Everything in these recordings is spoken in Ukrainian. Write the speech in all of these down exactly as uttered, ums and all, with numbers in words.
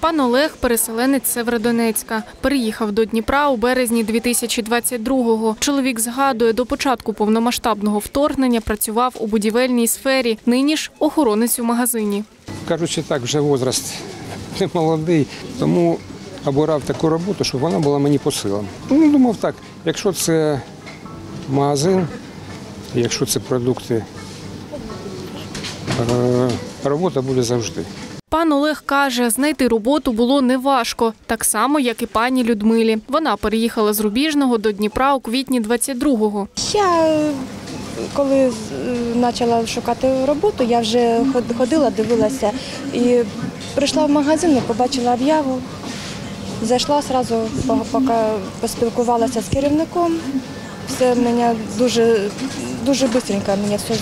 Пан Олег – переселенець Сєвєродонецька. Переїхав до Дніпра у березні дві тисячі двадцять другого. Чоловік згадує, до початку повномасштабного вторгнення працював у будівельній сфері, нині ж охоронець у магазині. Кажучи так, вже возраст не молодий, тому обирав таку роботу, щоб вона була мені по силам. Ну, думав так, якщо це магазин, якщо це продукти, робота буде завжди. Пан Олег каже, знайти роботу було неважко, так само, як і пані Людмилі. Вона переїхала з Рубіжного до Дніпра у квітні двадцять другого. Я, коли почала шукати роботу, я вже ходила, дивилася і прийшла в магазин, побачила об'яву, зайшла одразу, поки поспілкувалася з керівником. Все мене дуже, дуже швидко мені все.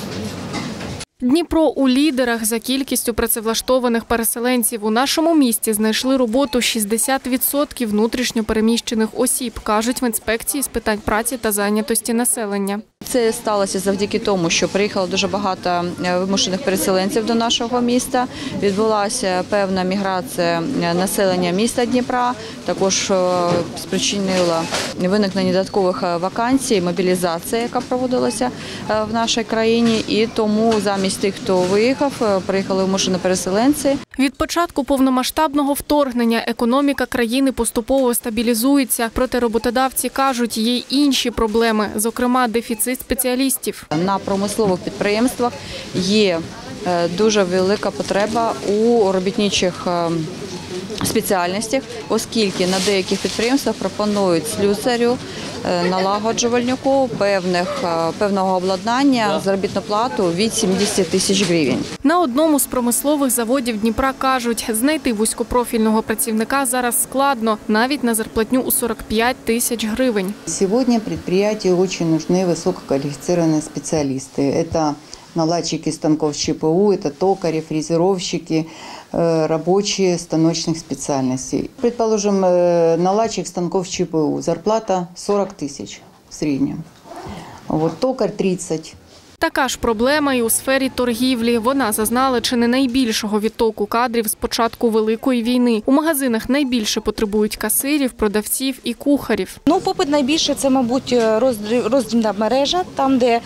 Дніпро у лідерах за кількістю працевлаштованих переселенців. У нашому місті знайшли роботу шістдесят відсотків внутрішньо переміщених осіб, кажуть в інспекції з питань праці та зайнятості населення. Це сталося завдяки тому, що приїхало дуже багато вимушених переселенців до нашого міста. Відбулася певна міграція населення міста Дніпра, також спричинила виникнення додаткових вакансій, мобілізація, яка проводилася в нашій країні. І тому замість тих, хто виїхав, приїхали вимушені переселенці. Від початку повномасштабного вторгнення економіка країни поступово стабілізується. Проте роботодавці кажуть, є й інші проблеми, зокрема дефіцит спеціалістів. На промислових підприємствах є дуже велика потреба у робітничих спеціальностях, оскільки на деяких підприємствах пропонують слюсарю, налагоджувальнику певних, певного обладнання заробітну плату від сімдесят тисяч гривень. На одному з промислових заводів Дніпра кажуть, знайти вузькопрофільного працівника зараз складно, навіть на зарплатню у сорок п'ять тисяч гривень. Сьогодні підприємству дуже потрібні висококваліфіковані спеціалісти. Це наладчики станков ЧПУ, это токари, фрезеровщики, рабочие станочных специальностей. Предположим, наладчик станков ЧПУ, зарплата сорок тысяч в среднем, вот, токарь тридцать. Така ж проблема і у сфері торгівлі. Вона зазнала чи не найбільшого відтоку кадрів з початку Великої війни. У магазинах найбільше потребують касирів, продавців і кухарів. Ну, попит найбільше – це, мабуть, роздрібна мережа, там, де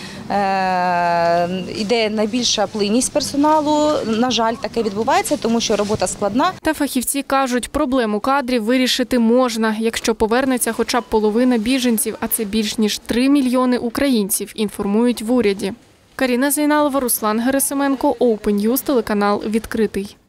е, йде найбільша плинність персоналу. На жаль, таке відбувається, тому що робота складна. Та фахівці кажуть, проблему кадрів вирішити можна, якщо повернеться хоча б половина біженців, а це більш ніж три мільйони українців, інформують в уряді. Каріна Зейналова, Руслан Герасименко, Open News, телеканал «Відкритий».